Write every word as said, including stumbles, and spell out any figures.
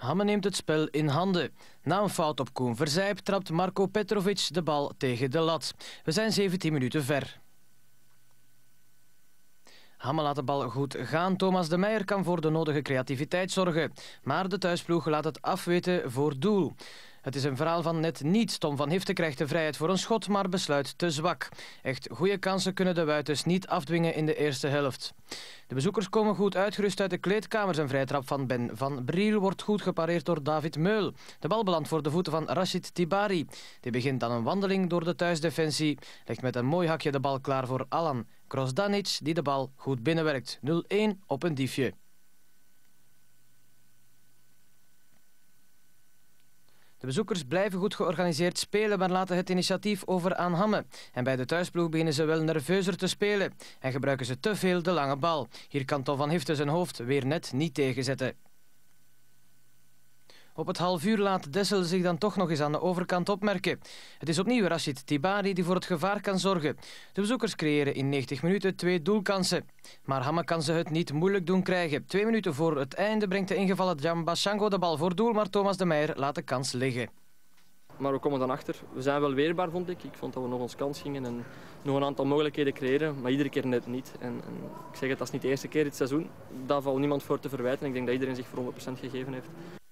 Hamme neemt het spel in handen. Na een fout op Koen Verzijp trapt Marko Petrovic de bal tegen de lat. We zijn zeventien minuten ver. Hamme laat de bal goed gaan. Thomas de Meijer kan voor de nodige creativiteit zorgen. Maar de thuisploeg laat het afweten voor doel. Het is een verhaal van net niets. Tom van Hiften krijgt de vrijheid voor een schot, maar besluit te zwak. Echt goede kansen kunnen de Wuitens niet afdwingen in de eerste helft. De bezoekers komen goed uitgerust uit de kleedkamers. Een vrije trap van Ben van Briel wordt goed gepareerd door David Meul. De bal belandt voor de voeten van Rashid Tibari. Die begint dan een wandeling door de thuisdefensie. Legt met een mooi hakje de bal klaar voor Alan Krozdanic, die de bal goed binnenwerkt. nul één op een diefje. De bezoekers blijven goed georganiseerd spelen, maar laten het initiatief over aan Hamme. En bij de thuisploeg beginnen ze wel nerveuzer te spelen en gebruiken ze te veel de lange bal. Hier kan Tom van Hiften zijn hoofd weer net niet tegenzetten. Op het half uur laat Dessel zich dan toch nog eens aan de overkant opmerken. Het is opnieuw Rashid Tibari die voor het gevaar kan zorgen. De bezoekers creëren in negentig minuten twee doelkansen. Maar Hamme kan ze het niet moeilijk doen krijgen. Twee minuten voor het einde brengt de ingevallen Djamba Shango de bal voor doel, maar Thomas de Meijer laat de kans liggen. Maar we komen dan achter. We zijn wel weerbaar, vond ik. Ik vond dat we nog ons kans gingen en nog een aantal mogelijkheden creëren, maar iedere keer net niet. En, en ik zeg het, dat is niet de eerste keer dit seizoen. Daar valt niemand voor te verwijten. Ik denk dat iedereen zich voor honderd procent gegeven heeft.